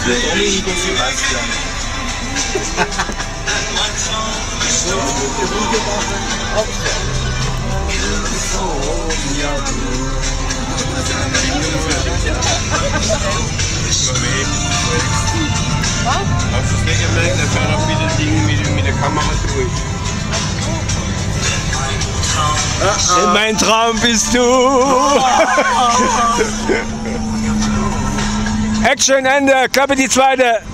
Domenico Sebastian. Hast du es nicht gemerkt, da fahren auch viele Dinge mit der Kamera durch. In meinem Traum bist du! Action Ende, Klappe die zweite!